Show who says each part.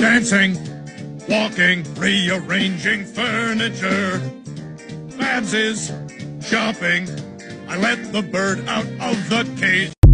Speaker 1: dancing, walking, rearranging furniture. Babs is shopping. I let the bird out of the cage.